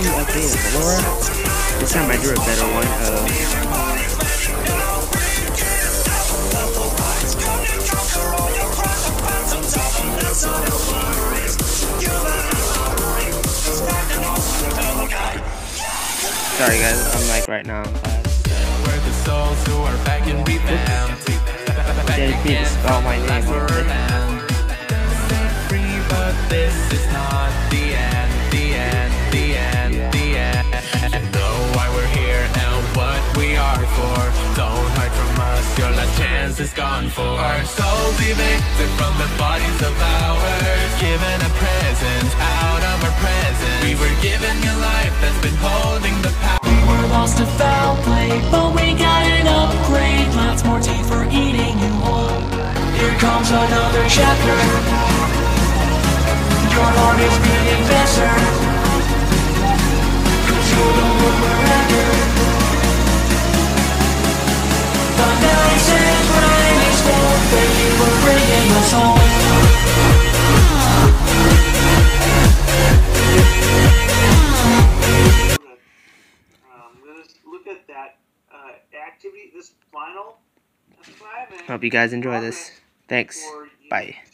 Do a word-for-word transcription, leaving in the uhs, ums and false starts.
recently updated ballora. This time I drew a better one. Uh, sorry guys, I'm like right now in class. We're the souls who are back and revamped. Dedicated to spell my name. Free, but this is not the end, the end, the end, the end. You know why we're here and what we are for. Don't hide from us, your last chance is gone for. Our souls evicted from the bodies of ours, given a present out of our present. We were given a life that's been holding the power. We were lost to foul play, but we got an upgrade. Lots more teeth for eating you whole. Here comes another chapter. Your heart is beating faster, 'cause you're the one we're after. The nice and bright is full, that you were bringing us home. Um, let's look at that uh, activity, this final assignment. Hope you guys enjoy this. Thanks. Bye.